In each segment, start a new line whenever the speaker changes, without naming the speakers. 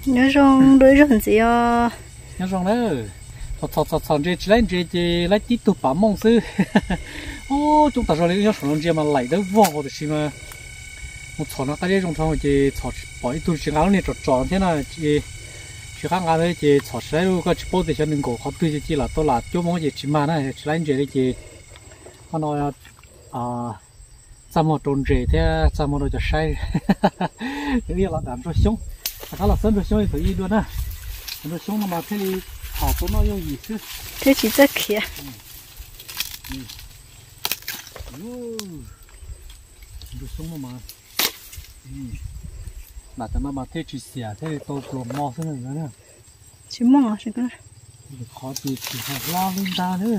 nhớ rong đôi rong gì à
nhớ rong đó thọ chỉ lấy tí tụ bám mông sư ô chúng ta rồi lấy nhớ rong gì mà lại đó vò được xí mà một thọ nó cái đấy rong thọ chỉ thọ bỏ ít tụ chỉ áo này tròn thế nào chỉ khác áo đấy chỉ thọ sẽ có chỉ bao giờ cho nên cổ khó tươi chỉ là tôi là chỗ mong chỉ mà này chỉ lấy gì chỉ họ nói một tròn rễ thế một đôi cho say cái này là đảm cho sống khá là sân rồi sống thì đi luôn á rồi sống mà thế thì họ có nói gì chứ
thế chỉ rất kia
rồi sống mà là tao mà thế chỉ xỉa thế tôi lồng mò thế này nữa
chỉ mong à cái này
khó thì chỉ phải lo lên ta nữa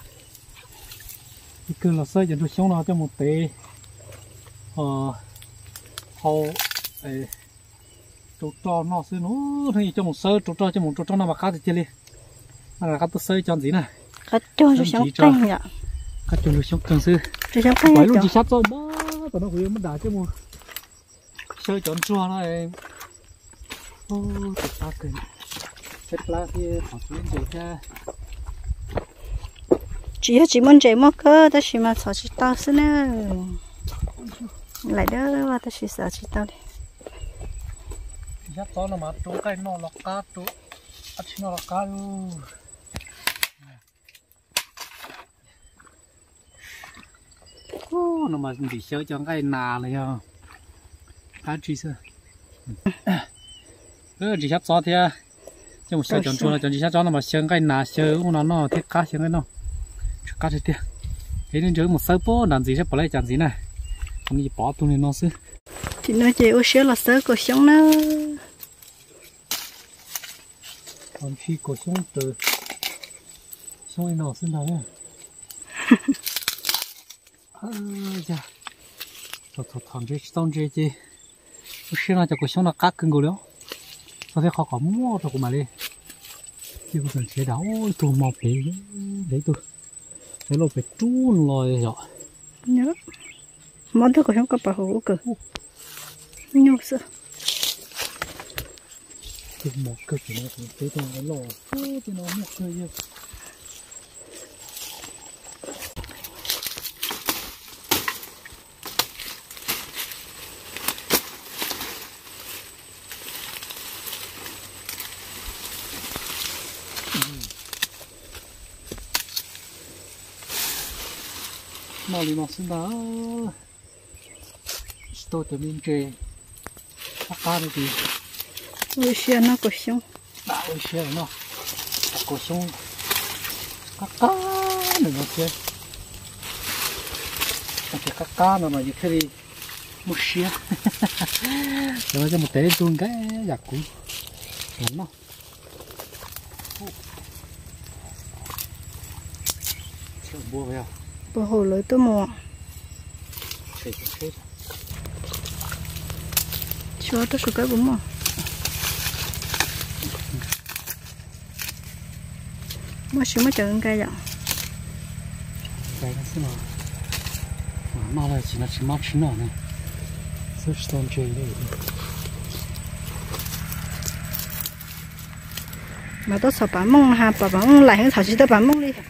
cái cơ là xây dựng rồi sống nào cho một tí hậu trâu trò nó xưa nó thì cho một sơ trâu trò nó mà cá thì chơi đi mà là cá tôi sơ cho gì nè
cá trâu cho sống canh nhở
cá trâu cho sống canh xưa
cho sống canh
phải luôn chỉ sát rồi đó tao nó hủy mất đá chứ một sơ chọn chua nó em ô thật ta cười chết lá thì họ xuống rồi cha
chỉ muốn chạy mất cơ ta chỉ mà sợ chỉ tao xí nữa lại đó và ta chỉ sợ chỉ tao đi
chắc chắn là mà trâu cái nó là cá trâu ăn nó là cá luôn ô nó mà bị sơ cho cái nà này à cá chi sơ chỉ chắc chắn thì chứ một sơ chọn chua là chọn chỉ chắc chắn là mà sơ cái nà sơ nó thiết cá sơ cái nó cá thì tiếc thế nên chơi một sơ bố làm gì sẽ bỏ lại chẳng gì này không đi bỏ tụi này nó xứ
thì nói chơi ô xíu là sơ cổ sống nó
còn khi cổ sống từ sống này nó xứ nào nhá dạ thằng chơi xong chơi chơi ô xíu là cho cổ sống là cá cứng rồi đó sao thế họ có mua rồi mà đi chứ không cần chế đáo tụi mọc để tụi cái lô phải trốn rồi rồi
nhớ món thứ của chúng có bảo hộ cơ nhiều sự
cái một cơ chỉ nó cũng tới trong cái lò thì nó một cơ nhiều mà đi nó xin đó tôi tự mình chơi các cá đi thì
ôi xia nó có sống
đã ôi xia nó có sống các cá nữa nó chơi các cá nó mà như thế đi một xia rồi cho một té luôn cái giặc cũ lắm nó chơi bùa vậy à
bảo hộ lưới tôi mò cho tôi sụp cái bún mò mà xíu mới chờ cái vậy
cái nó nó là chỉ mát chín rồi này rất là chơi đây
mà tôi sợ bán mông ha bán mông lại hơn thảo chỉ tôi bán mông đi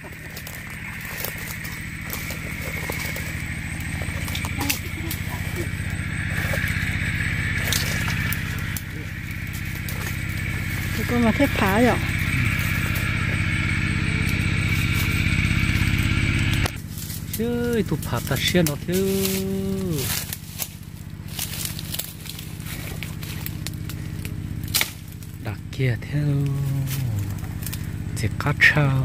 con mà thép phá rồi
chơi tụt phá ta xuyên nó chứ đặc kia theo chỉ cá trâu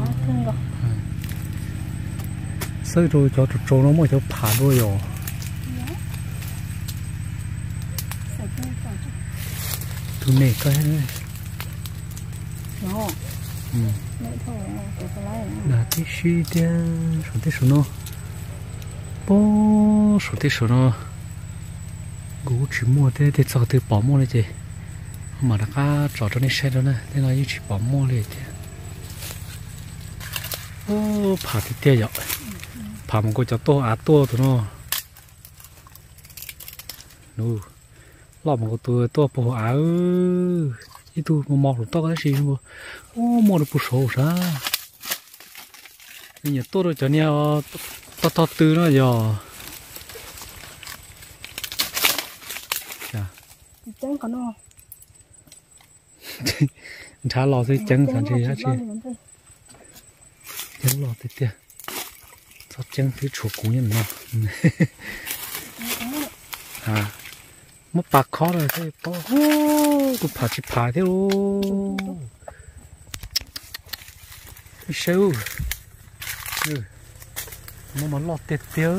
sơi rồi cho trâu nó mới cho phá đôi rồi tụi này coi này là cái gì đó số thế số nó bố số thế số nó gú chỉ mua thế thì sao từ bỏ muaเลยchứ mà đã cá trò cho nên xe đó nè thế là chỉ bỏ muaเลยchứ ô phá thì tiếc rồi phá một cái cho to to tụi nó nô lọt một cái to to bò ít tu mà mò được to cái gì không ô mò được bút sầu sao bây giờ tôi rồi cho nhau to tư nó giờ
chẳng có nó
trả lò thì chẳng sản gì hết chứ chẳng lò thì tiền sao chẳng thì chủ cũng như nó à mất bạc khó rồi thế to tụi phá chỉ phá thế luôn sâu nó lọt tiệt tiêu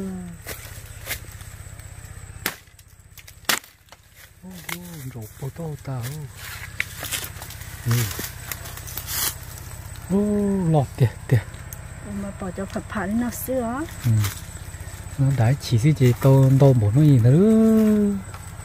rổ bò to tao lọt tiệt
mà bỏ cho phật phá lên nào xưa
nó đã chỉ cái gì to to bộ nó gì nữa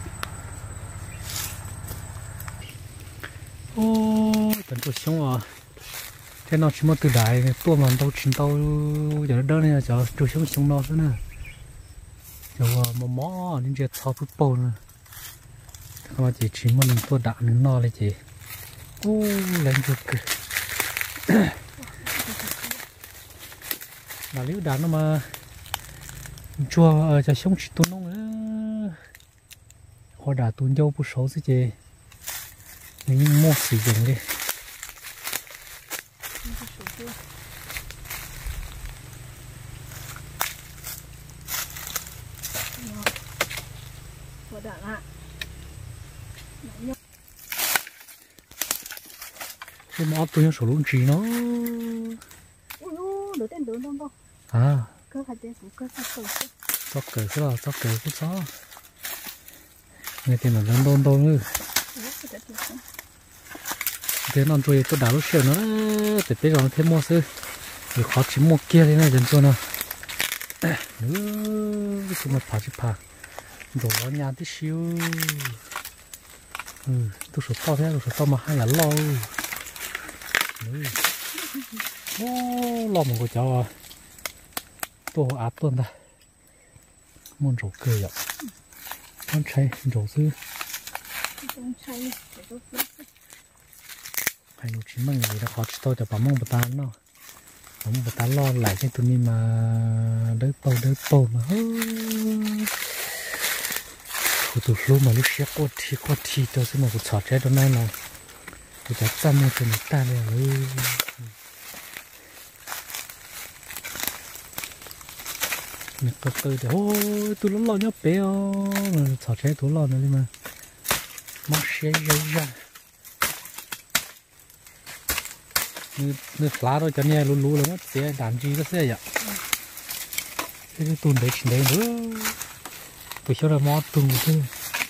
tận tôi sống à thế nó chỉ một từ đại tua mà đâu chín tao giờ đó này giờ tôi sống nó nữa giờ mà mỏ nên giờ thao phút bầu nữa không chỉ một lần tua đạn nữa nó là gì lên được là nếu đạn nó mà chua ở cho sống chỉ tuôn nông nữa họ đã tuôn dâu bút số chứ gì mình mua sử dụng đi cái mỏ tôi số luôn chỉ nó
được tên được không
à
cơ phải tên của cơ
tóc cởi cái là tóc cởi cũng sao nghe tên là đôn nữa thế nó chơi tôi đào lúc xưa nó để bây giờ nó thêm mua sư thì khó chỉ mua kia thế này dần cho nó nữa chúng mà phá chỉ phá đổ vào nhà tí xíu tôi số to thế tôi số to mà hay là lo lo một cái cháu à tôi áp tuần ta muốn rổ cười ạ con trai rổ sư hay nó chỉ mang gì đó khó chỉ tôi cho bà mong bà ta nó bà mong bà ta lo lại cho tụi mình mà đỡ bầu mà tụi lúc mà lúc xếp qua thi tôi sẽ mà chọn trái đó này là tôi đã chăm một tụi ta này mình có cơ thì ôi tôi lo nhớ bé chọn trái tôi lo nữa đi mà mắc xe ra nước lá rồi cho nghe lú là mất xe đàn gì cái xe vậy cái tuần đấy chỉ đấy nữa tôi cho là mót tuần thôi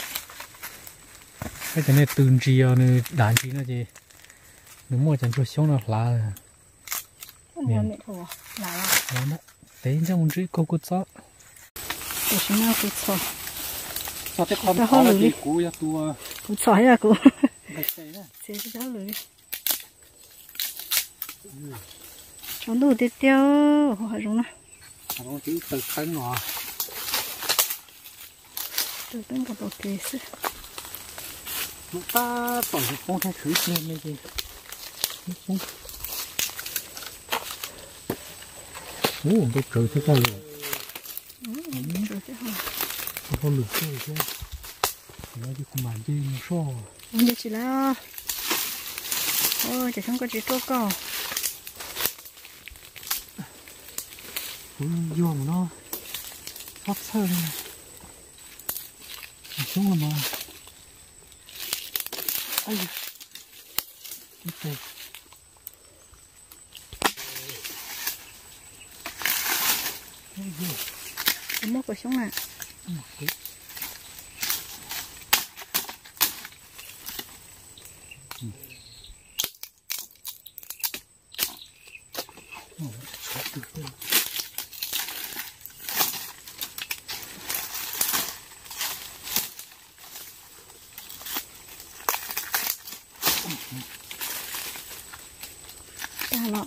cái này tuần gì này đàn gì nó gì nếu mua chẳng cho xuống là lá
miền lá
đó đấy trong một chữ câu cốt sót
tôi xin nào cốt sót
sao thế con nó là gì cú ya tua
cốt sót ya cú
xe
sẽ cho lưỡi chọn đủ tiếp theo họ dùng nè
nó chỉ từ khánh ngọ
từ bên cái đầu kia xí
chúng ta tổng hợp con thay thử xem đây gì cái trời thế thôi rồi không được chơi chứ nó đi cùng bàn chơi một số
không chỉ là ôi chỉ không có chỉ tốt cao
vô mà nó thoát sơ này xuống rồi mà ây cái
cái mốc của xuống nè ta lọ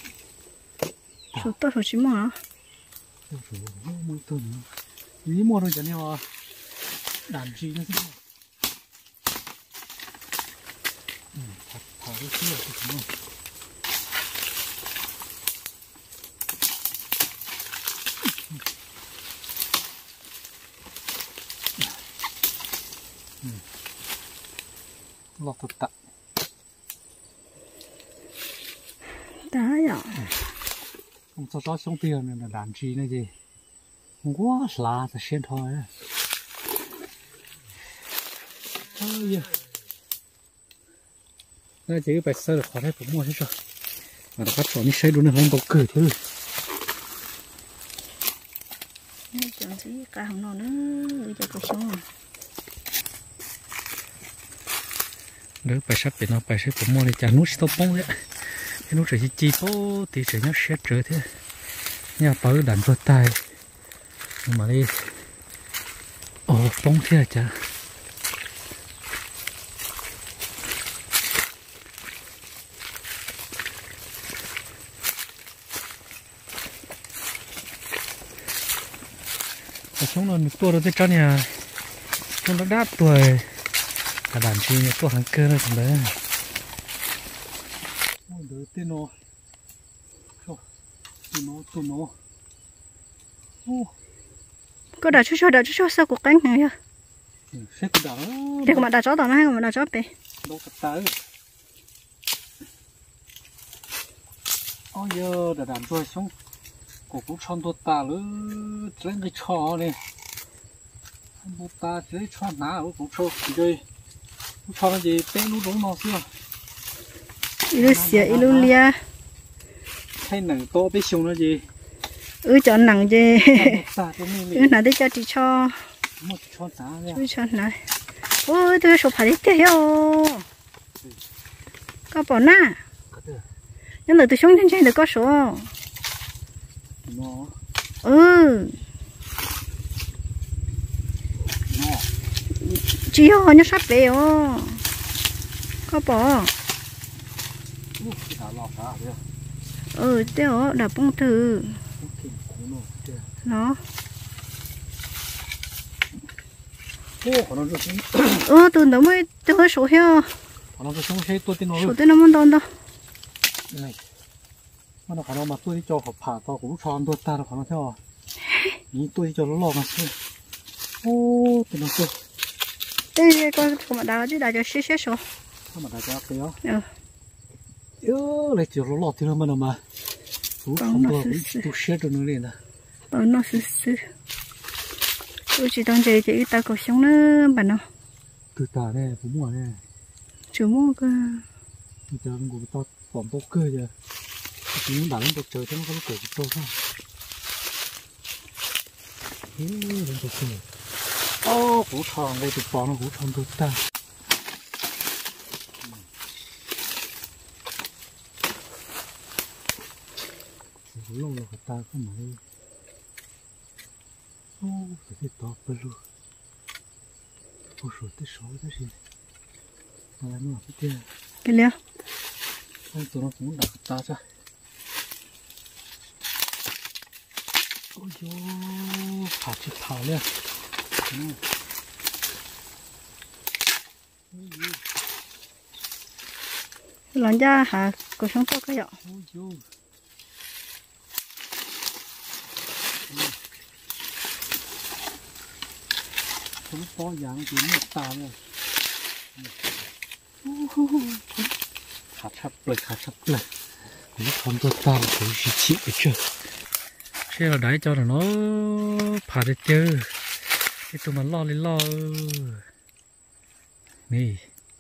số to số chín mà
mua tuần ní mua rồi cho nên đàn chi nó thọ cái kia thì đúng không? Lọt thật tạ.
Đó rồi.
Không cho chó xuống tiền này là đàn chi này gì. Quá là xuyên thôi. Ôi giời. Đây chỉ phải sơ được khó thấy cũng mua hết rồi. Mà nó bắt chọn đi xây đúng là không có cửa thôi.
Chẳng gì cả hàng nọ nữa, giờ có xong.
Nếu phải sắp thì nó phải sẽ cũng mua để trả nút stop bông đấy. Cái nút chỉ chi bố thì sẽ nhớ xét trở thế. Nhà tới đàn vượt tay. Nhưng mà đi. Ồ bông thế à chả. Chúng nó tua được tới cho nhà. Chúng nó đáp tuổi. Cả đàn chi tua hàng cơ nó cũng đấy. Ôi đứa tên nó. Tụi nó.
Có đào chút sao cuộc cánh này à?
Sẽ cứ đào.
Để mà đào chó tao hay mà đào chó bể.
Đâu cắt tới. Ôi giờ đã đàn rồi xong. Cổ cũng chọn đột ta nữa. Lên cái chó này. Đột ta chỉ lấy chó ná cũng chó. Thì đây. Chó là gì? Tên nó đúng nó xưa.
Ilu xỉa, ilu lia.
Hay nặng to bé xuống nó gì?
Chọn nặng gì? Nặng để cho chị cho.
Một chó ná nha.
Chọn này. Ôi tôi số phải đi theo. Có bỏ na. Nhưng mà tôi xuống trên được có số.
Nó.
Chị họ nó sắp về có bỏ. Tiêu đã bông thử. Nó. Tôi nó mới tôi hơi số heo. Số tên nó muốn đón đâu.
Này. Nó khả năng mà tôi đi cho họ phá to cũng tròn tôi ta là khả năng theo. Ní tôi đi cho nó lò mà xưa. Ô, tôi nói tôi.
Đây con mà đào chứ đào cho xí số.
Không mà đào cho cái đó. Lại cho nó lọt thì nó mà. Cũng không được, tôi xé cho nó lên nè.
Nó xứ. Tôi chỉ đang chơi chị ta có sống nữa bà nó.
Từ ta đây, cũng mua đây.
Chú mua cơ.
Bây giờ nó cũng to, phỏng to cơ giờ. Chỉ muốn đánh được trời thế nó có cái to không? Đánh được cơ. Ô, củ tròn đây tụi bò nó củ tròn tụi ta. Củ lâu rồi ta không mà đi. Ô, cái to bự luôn. Ô, rồi tới số đó gì? Mà nó cái kia.
Cái liêu.
Không, tụi nó cũng đặt ta cho. Ôi dô, phá chết thảo lên.
Lần ra hả, cô sống tốt cái dọ.
Ôi dô. Sống to dạng chỉ một ta rồi. Khá sắp lên. Nó không tôi ta là cái gì chịu được chưa? Thế là đáy cho nó phá được chưa? Cái tụi mình lo lên lo. Nè.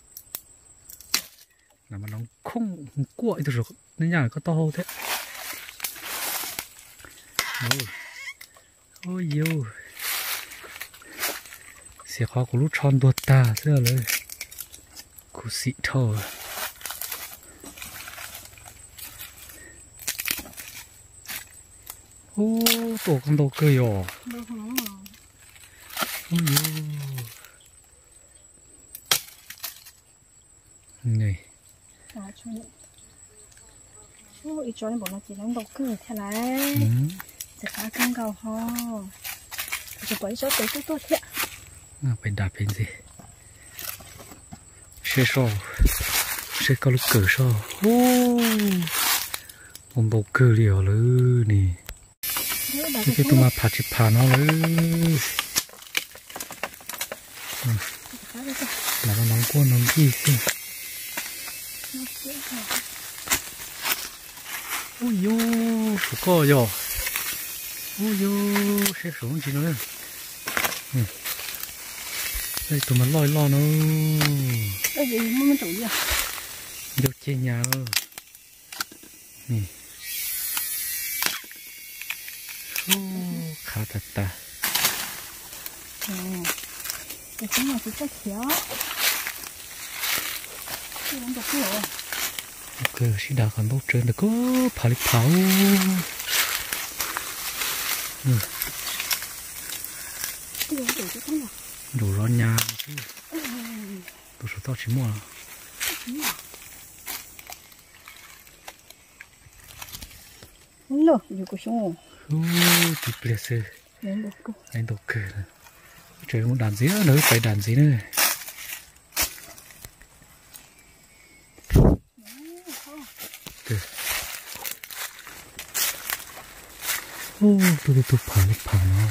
Là mà nó không cuội được rồi. Nên nhà có to thế. Ôi dô. Sẽ khó của lúc tròn đuột ta thế là cụ xị thôi. Ô, tổ con đầu cười ồ. Ôi dô. Này.
Ôi, cho nên bọn nó chỉ đang đầu cười thế này. Sẽ phá căng cầu ho. Rồi bởi cho tới tốt thế.
Phải đạp lên gì? Xe sổ. sẽ có lúc cờ sao ông bầu cờ liều lư nè cái tụi mà phá chỉ phá nó lư là nó nóng quá nóng gì xí ôi yo số co yo ôi yo sẽ xuống gì nữa đây tụi mình lôi lo nó
cái gì mà mình tụi gì
vô trên nhà rồi khá thật ta
cái cái này thì chắc khéo cái này được rồi
ok xin đào còn bốc trên được có phá lịch pháo đủ rồi nhà đủ số tao chỉ mua
lô nhiều cái số
chụp lên xe anh đọc cười trời muốn đàn gì nữa phải đàn gì nữa tôi phẳng nó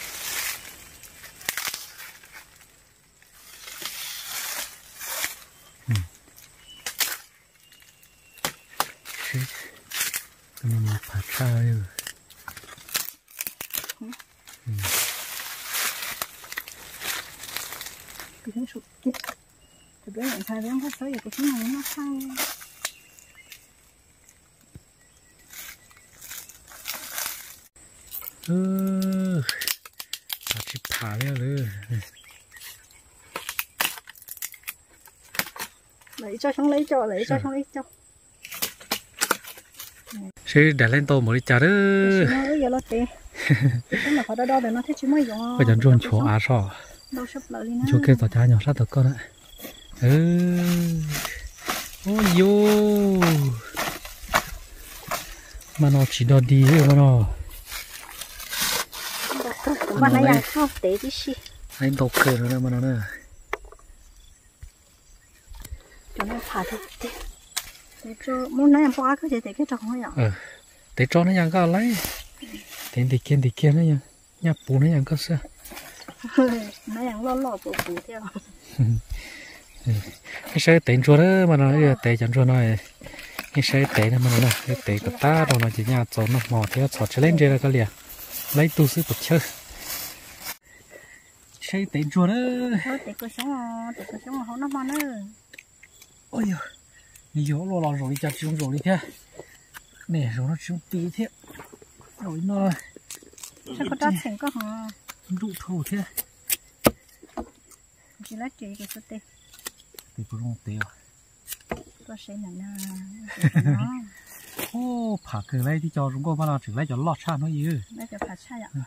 mình phá ra rồi
cái thứ sụt chết từ bé nhận thay bé phát tới cái thứ này nó sai
chỉ phá ra rồi
lấy cho xong lấy cho
sẽ để lên tô một đi chả đó
bây giờ nó tệ cái mà họ đo để nó thấy chỉ mới dùng
bây giờ trôn chỗ á sao chỗ kia tao cha nhỏ sát được con đấy ôi yo mà nó chỉ đo đi thôi mà nó
mà nóยังเข้าเตะดิสิ
anh đọc cười rồi mà nó nè
cho nó thả thật tệ để cho muốn nóยังbỏ cái gì để cái trồng ấy à
để cho nóยังก็lấy thì kia nóยังnhà bù nóยังก็sao
nóยังlo bù theo
cái xe tiền chua đó mà nó tiền chẳng chua nói cái xe tiền mà nó cái tiền của ta rồi nó chỉ nhà trộn nó mò theo trộn cho lên trên là cái liền lấy tu sứ bột chơi xe tiền chua đó
tiền cơ sống mà không nó mà nữa
ôi giời nhiều lo rồi chặt chúng rồi đi thế nè rồi nó chúng tí thế rồi nó
sao có đắt tiền có hả
đủ thầu thế
chỉ lấy chị cái số tiền
thì có không tiền
có sẽ là
ô phá cửa lấy thì cho chúng cô mà nào chỉ lấy cho lọt xa nó gì
lấy cho phá xa ạ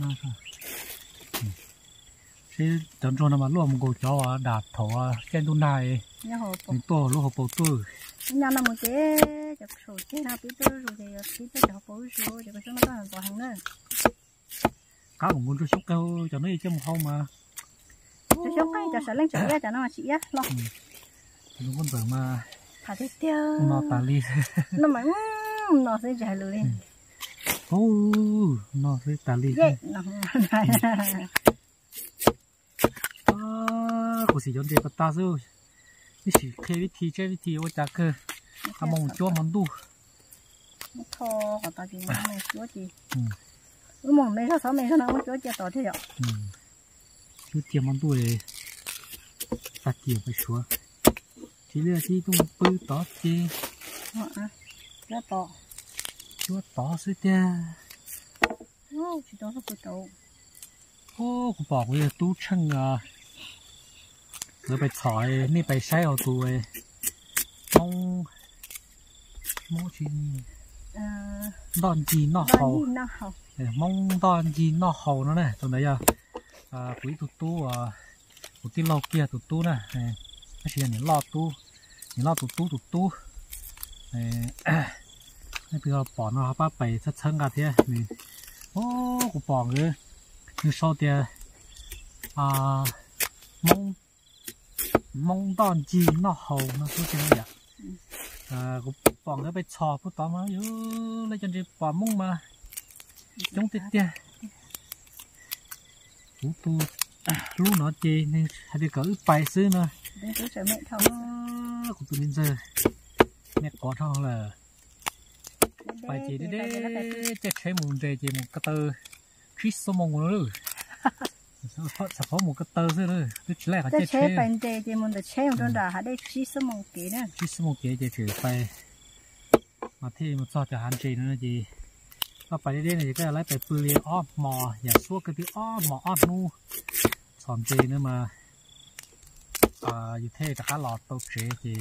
thế chọn cho nó mà luôn một cho đạp thổ trên đun này mình to lúc hộp tôi
nhà nó một cái chụp sổ thế nào biết tôi rồi thì biết tôi chụp bố rồi thì có chúng nó làm hàng nữa
cá cũng muốn cho súc câu cho nó chứ một hôm mà
cho súc cái cho sẽ lên chỗ ra cho nó chị á lo
đúng con vợ mà
thả thế tiêu
nó tà li
nó mà nó sẽ chạy lên
nó sẽ tà li cô sĩ chọn gì bắt ta rồi cái sĩ khi viết thi ôi chả cơ à mong chúa mong đủ
thò họ ta chỉ mong chúa gì mong mấy sao mấy sao nó chúa chỉ tỏ thế ạ
chúa tiêm mong đủ để ta tiêm phải chúa chỉ là chỉ tung bự tỏ chứ chúa tỏ suy tia
chỉ tỏ nó bự tàu
cô bảo bây giờ tu chân à rồiไปถอยนี่ไปใช้เอาตัวมองจีดอนจีนอกเขามองดอนจีนอกเขานั่นแหละตรงไหนอ่ะปุ๋ยตุ๊ตู้ปุ๋ยที่เราเกียร์ตุ๊ตู้น่ะไม่ใช่เนี่ยลอดตุ๊ตู้นี่พี่เราปอนเราป้าไปชัดเชิงกันเถอะนี่โอ้กูปอนเลยนี่ชอบเดียmong đòn gì nó hầu nó cứ thế này cũng bọn cái bay chò phút tóm mà lấy chân đi bỏ mông mà chống tết tia tu lú nó chê nên hay đi cỡ bài xứ nữa cũng từ đến giờ mẹ có thằng là bài chị đi đấy chết chế mùng chế chị một cái tơ khí số mông nữa sao phó một cái tơ nữa cứ chỉ là cái chết chế
bài chế chị mùng được chế một trong đó hay đấy khí số mông kia nữa
khí số mông kia chị thử bài mà thì một số cho hạn chế nữa chịก็ไปเรื่อยๆนี่ก็ไล่ไปปืนอ้อมหมออย่าสู้กันที่อ้อมหมออ้อมนู่สอนเจเนี่ยมาอยู่เท่จะข้าหลอดตัวเจจี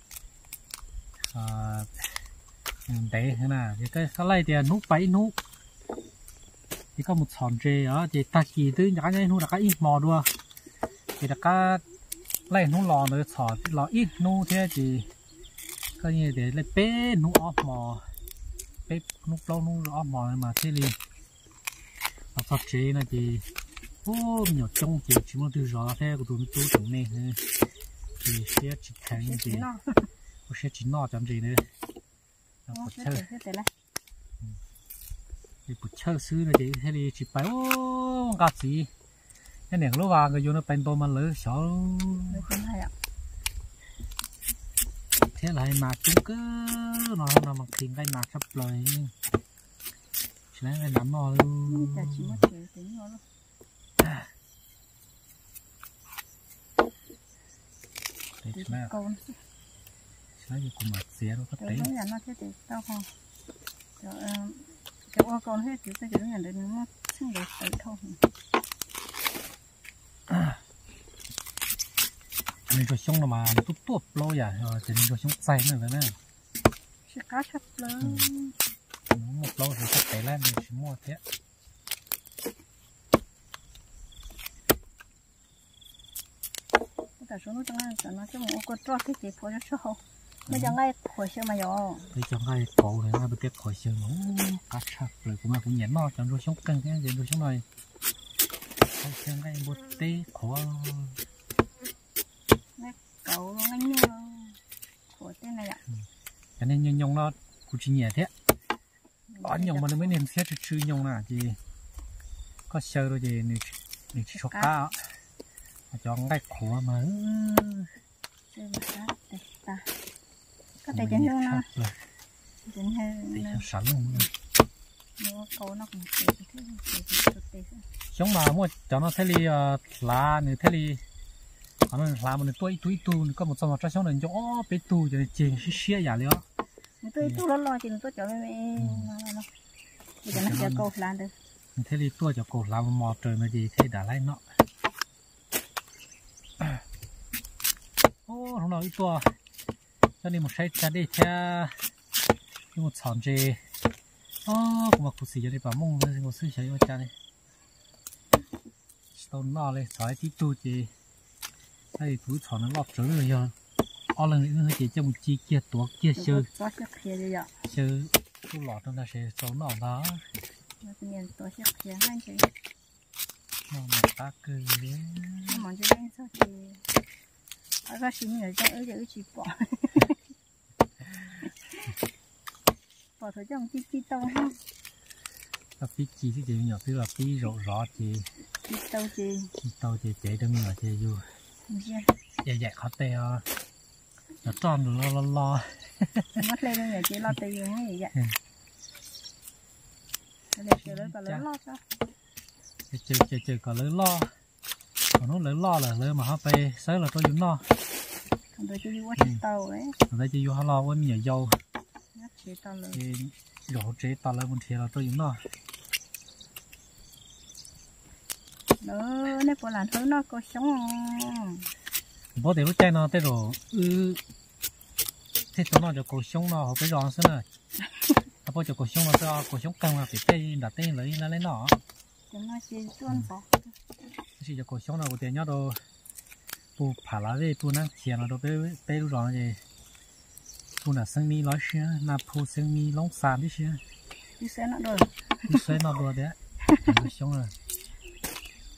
เตะขนาดนี่ก็ไล่เดี๋ยวนุไปนุนี่ก็หมดสอนเจอ๋อจีตากีตื้ออยากให้นุตะก้าอีหมอด้วยจีตะก้าไล่นุหลอเลยสอนหลออีนุเท่จีก็นี่เดี๋ยวไล่เป้นุอ้อมหมอbếp nút lâu nút ốm mồi mà thế li, và phát chế này thì nhiều trong chỉ muốn từ gió thế của tụi tôi tụi này thì sẽ chỉ thành gì, có sẽ chỉ nọ chấm gì nữa, bột chơi, thì bột chơi xứ này thì thế li chỉ phải gạt gì, cái này lúc vào người vô nó bèn to mà lỡ sợ, thế lại mà chúng cứ nó nào mà khiến cái nạc sắp lời chỉ lấy cái nắm nó luôn đấy chỉ lấy gì cùng mặt xé nó có đấy
cái ô con hết thì cái nhận được nó không được tới thôi
mình cho xong là mà tốt tốt lâu vậy rồi thì mình cho xong say nữa nè
sẽ cá sắp lớn
một lâu thì sắp tới lên mình chỉ mua thế
tại số nó trong này nó cho một con trâu cái gì phơi cho sâu mấy chẳng ai phơi sâu mà gió
thì chẳng ai cổ thì ai bị tiếp phơi sâu nó cá sắp rồi cũng là cũng nhẹ nó chẳng rồi sống căng cái gì rồi sống này phơi sâu cái bột tê khó
cậu anh như của tên này ạ
cho nên như nhông nó cũng chỉ nhẹ thế đó nhông mà nó mới nên xét chữ nhông là gì có sơ rồi gì này cho cá cho ngay khổ mà
có thể chân hương nó
chân hương sẵn luôn
cậu nó cũng
giống mà mua cho nó thế li lá này thế li nó làm một tuổi có một số trái sống này cho bé tu cho chèn xía giả liệu
tuổi tu lo chỉ tôi cho mẹ nó bây giờ nó sẽ cầu làm được
thế thì tôi cho cầu làm mò trời mà gì thế đã lấy nó hôm nào ít tua cho nên một sai cha đi cha nhưng một sòn chè cũng mà cụ sĩ cho đi bảo mông với một sư chạy vào cha này tao nó lên sỏi tí tu chè đây túi thọ nó lọt trở rồi giờ lần nữa chỉ cho một chi kia tổ kia sơ tu lọt nó sẽ xấu nọ đó nó mà ta cười đấy
mà chỉ đến sao thì ở cái xin người cho ở giờ chỉ bỏ bỏ thôi trong chi tàu ha
ta pí chi thì nhỏ tức là pí rõ chi tàu chi chạy đâm nhỏ chi vô dạ khó tè nó tròn lo
mất lên rồi chị lo tè như vậy vậy để chờ lấy cả lớn lo cho
chờ cả lớn lo còn nó lớn lo là lớn mà họไปsớm là tôi dùng lo
còn tôi chỉ vô tàu đấy
còn đây chỉ vô họ lo với nhiều dầu
chế tàu lớn
đổ chế tàu lớn một thì là tôi dùng lo
đó nếu có làm thứ nó có sống
bố để lúc chơi nó tới rồi thế tụi nó cho cổ sống nó phải ròn xí này bố cho cổ sống nó cho cổ sống căng mà phải tê đặt tê lấy nó
cho nó sẽ tuôn bỏ
chỉ cho cổ sống nó của tiền nhớ đồ tu phá lá về tu năng tiền nó đồ bé lúc ròn gì tu là sinh mi nói xí là tu sinh mi lông sàn đi xí
đi xe nó đồ
đấy cổ sống rồi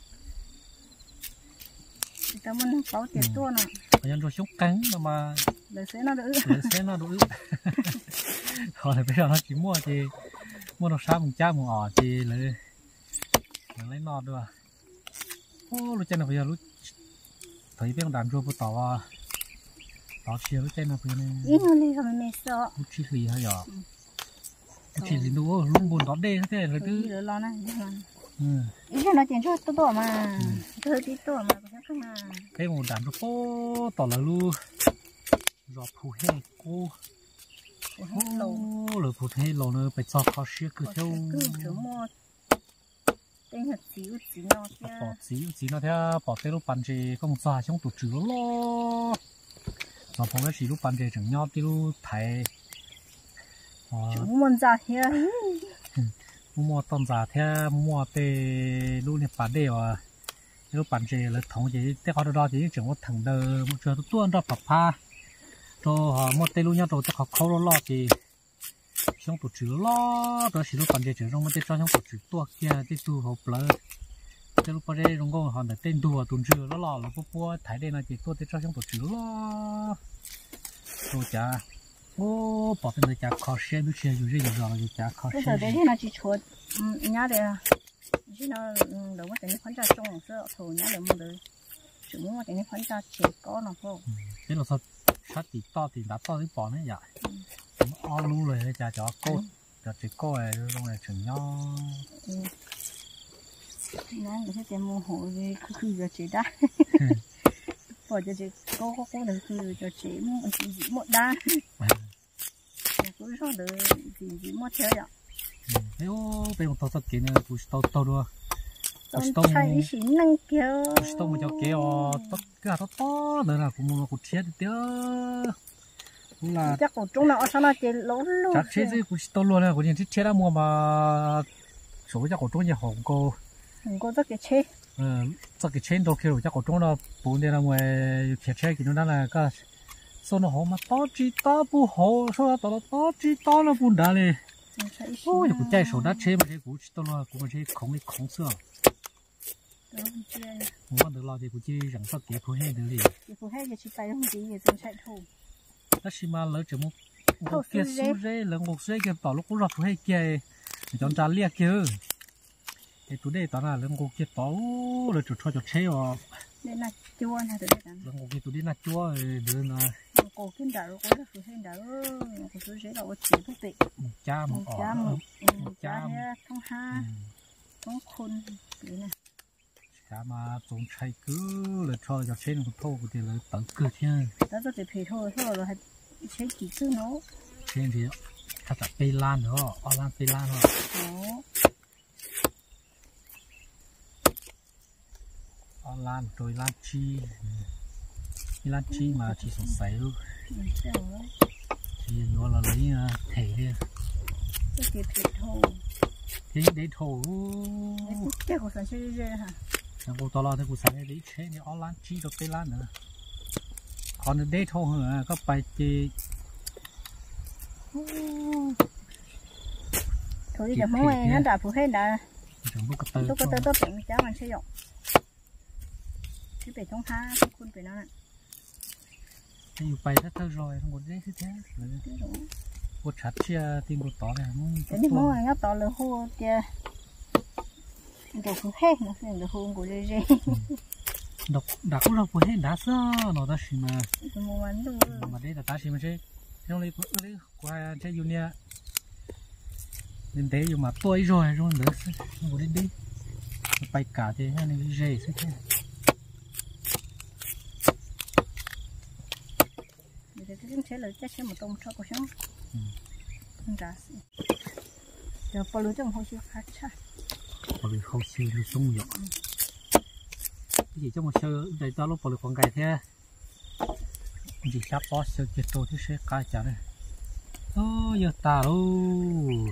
tao muốn bảo tiền tuôn à
bây giờ rồi sống căng mà
lời xe nó đỡ
xe nó đủ còn bây giờ nó chỉ mua đồ sao mình cha mình ỏ thì lấy nọ được ô lúc trên là bây giờ lúc thấy biết đàn rùa bút tàu tàu chiều lúc trên là bây giờ
ít hơn đi rồi mình sợ
lúc chỉ lì hay giờ chỉ lì đủ luôn buồn đó đê thế là cứ
lo này ít hơn nó tiền cho tôi mà tôi tí tôi mà không mà
cái một đàn rùa phố tàu là luôn rồi phù he cô rồi phù he lò nó phải cho khó xíu cứ theo
tên là xíu nó
bỏ xíu nó theo bỏ tên lúc bàn chè không xa trong tủ trữ lo rồi phong cái xíu lúc bàn chè chẳng nhau tí lúc thái
chúng muốn ra thế
mua tôm giả theo mua tê lúc này bán đều lúc bàn chè là thống chỉ thế họ đó chỉ chẳng có thằng đờ một chỗ tuôn ra pha rồi họ mua tê lúc nhau rồi họ khâu lo thì trong tủ trữ lo đó chỉ lúc bàn chè trong mấy cái trong tủ trữ tua kia cái tu họ plơ cái lúc bây giờ chúng con họ để tên đùa tuần trừ nó lò là bố thái đây là chỉ tôi để cho trong tổ chức lo tôi chả ô bỏ bên này chả khó xe đôi xe rồi rồi chả khó xe
bây giờ đấy là chỉ chuột nhá đây chỉ nó đầu một cái khoản trả trong sữa thầu nhá để mua được chỉ muốn một cái khoản trả chỉ có nó thôi
thế là sao sát thì đã to đến bỏ đấy vậy o lu rồi chả cho cô cho chỉ cô này trong này chừng nhau
nãy người ta mua hộ thì cứ giờ chị đã bỏ cho chị có được cứ cho chị mua gì một đá cứ số được gì mua theo vậy
nếu bây giờ tao kiến là bút tao đua
tao thấy xí năng kéo
tao muốn cho kéo tao cái to nữa là cũng mua cột chết được cũng là
chắc còn trong nào sao nó chỉ lỗ luôn
chắc chết gì cũng tao luôn là cũng nhìn chết đã mua mà số chắc còn trong nhà hồng cô
không có rất cái chế
rất cái chế đồ kia rồi chắc có trong đó bốn đây là ngoài kia chế thì nó đang là cái số nó hổ mà to chỉ to bu hổ số nó to chỉ to nó buồn đá này ôi cũng chạy số đá chế mà chế cũng to lo cũng chế không xưa không ăn được lo thì cũng chỉ rằng sao kẹp phơi hết được gì
kẹp hết thì chỉ tay không gì thì cũng chạy thù
đó xí mà lỡ chừng một kia số rễ lỡ một rễ kia bảo lúc cũng lọt phơi hết kia chọn trà lia kia cái tụi đây tao là lần cô kia tao rồi cho chế vào
đây là chua này tụi đây
lần cô kia tụi đây là chua rồi là
cô kiến đảo cô rất là kiến đảo cô số chế đậu chỉ thuốc tị
cha một
thông ha thông khôn thế này
cha mà trồng trái cứ là cho chế một thô thì là tận cơ chứ
đó rất là phê thôi rồi chế chỉ chứ nó
chế thì thật là pê lan nữa pê lan thôi lan rồi lan chi mà chỉ sống sấy luôn thì nó là lấy thể đi
cái thể thô
thế để thô
cái của sản xuất ra hả
thằng cô to lo thì cô sản xuất đấy chế như lan chi rồi cái lan nữa còn để thô hơn có bài thì
thôi đi được mỗi nó đã phụ hết đã
lúc
cái tơ biển cháu mình sử dụng cái bể trong ha con bể nó nè
cái dù bay rất rồi không có đấy thế cô chặt chia tim cô to này
cái đi mua nó to là hô kia đồ phụ hết nó xem đồ hô của dê
đọc đã cũng đọc phụ hết đã sao nó đã xí mà mà đây là ta xí mà chứ trong lấy qua chơi junior nên thế dù mà tôi rồi nữa không có đi bay cả thế này dễ thế
cái chế là chắc sẽ một tông cho cô sống không ra giờ bao lâu trong hồ sơ phát cha
bao lâu hồ sơ nó sống nhọ cái gì trong hồ sơ để cho lúc bao lâu còn cài thế gì sắp bó sơ chết tôi thì sẽ cài chả này giờ ta luôn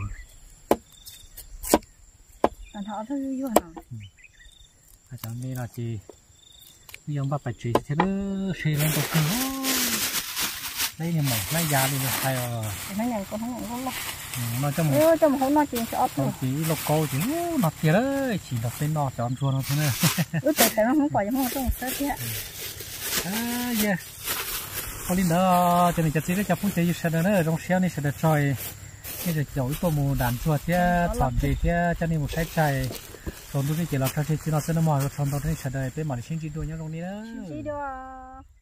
tao thọ thôi vô hả
cho nên là chị bây giờ bắt phải chị thế đó xe lên đầu cửa đây là một lấy da đi là hay rồi
nó nhận con không nhận con lắm
nó
trong một hôm nó chỉ shop thôi
chỉ lộc cô chỉ nọt kia đấy chỉ đọc tên nọ chọn chuột nó thôi nè
tại nó không phải trong một sớt thế
yeah có linh đó cho nên chặt cái chặt phun chơi sẽ nữa trong xe này sẽ được trời cái giờ chổi có mù đàn chua thế thọn gì thế cho nên một sai trái rồi đôi khi chỉ là sao chỉ nó sẽ nó mỏi rồi xong đó sẽ đời bên mà xin chỉ đôi nhau trongนี้นะ